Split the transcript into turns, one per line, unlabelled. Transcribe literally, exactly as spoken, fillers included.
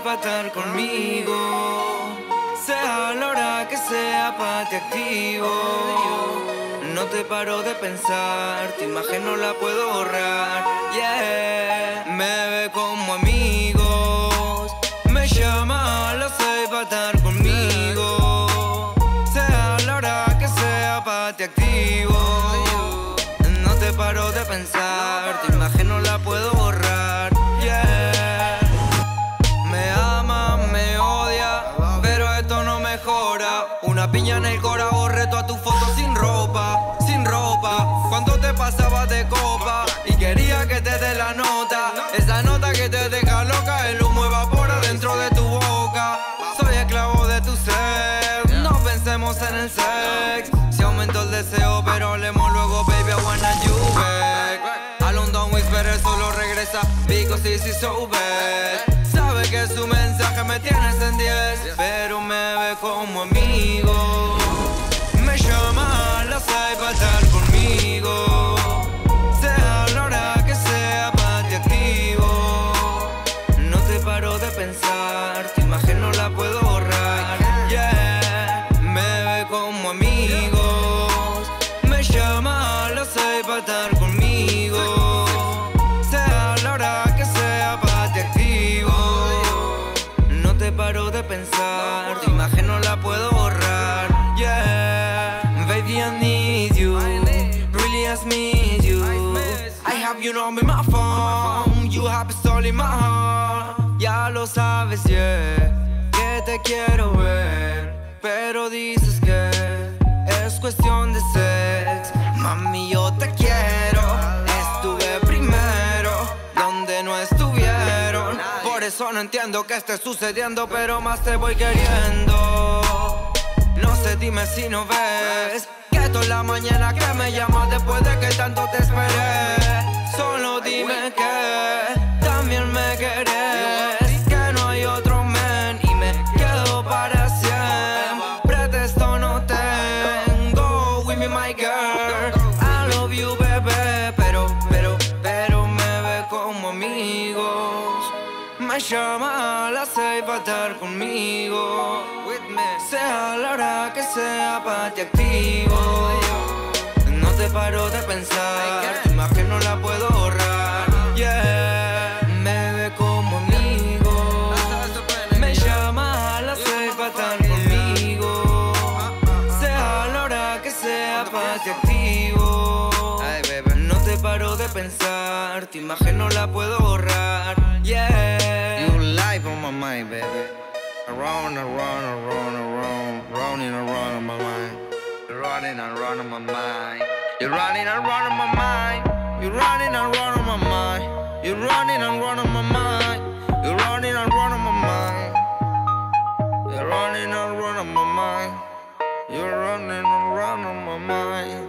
pa' estar conmigo, sea la hora que sea pa' te activo. No te paro de pensar, tu imagen no la puedo borrar. Yeah, me ve como amigos, me llama a las seis pa' estar conmigo, sea la hora que sea pa' te activo. No te paro de pensar, tu imagen no la puedo borrar. Yeah, me ama, me odia, pero esto no mejora. Una piña en el cora, borré todas tus fotos sin ropa, sin ropa. Cuando te pasabas de copa y quería que te dé la nota, esa nota que te deja loca, el humo evapora dentro de tu boca. Soy esclavo de tu sed, no pensemos en el sex. Si aumentó el deseo, pero hablemos luego, baby, I wanna you back. A London Whisperer solo regresa because this is so bad. Sabe que su mensaje me tienes en diez, pero me ve como amigo, me llama a las seis pa' estar conmigo, sea la hora que sea pa' te activo. No te paro de pensar, tu imagen no la puedo borrar. Yeah, me ve como amigos, me llama a las seis pa' estar conmigo, sea la hora que sea pa' te activo. No te paro de pensar, tu imagen no la puedo borrar. Yeah, baby, I need you, really I need you. I have you know me my phone, you have a soul in my heart. Ya lo sabes, yeah, que te quiero ver, pero dices que es cuestión de sex. Mami, yo te quiero, estuve primero donde no estuvieron. Por eso no entiendo que esté sucediendo, pero más te voy queriendo. No sé, dime si no ves que toda la mañana que me llamas después de que tanto te esperé. Solo dime que también me querés, que no hay otro man y me quedo para siempre. De esto no tengo, with me my girl, I love you bebé, pero, pero, pero me ve como amigos, me llama a las seis pa' estar conmigo, sea la hora que sea pa' te activo. No te paro de pensar, tu imagen no la puedo borrar. Yeah, me ve como amigo, me llama a las seis pa' estar conmigo, sea la hora que sea pa' te activo. No te paro de pensar, tu imagen no la puedo borrar. Yeah,
You life on my mind, baby. Around, around, around, around, running around on my mind. You're running and running on my mind. You're running and running on my mind. You're running and running on my mind. You're running and running on my mind. You're running and running on my mind. You're running and running on my mind. You're running and running on my mind.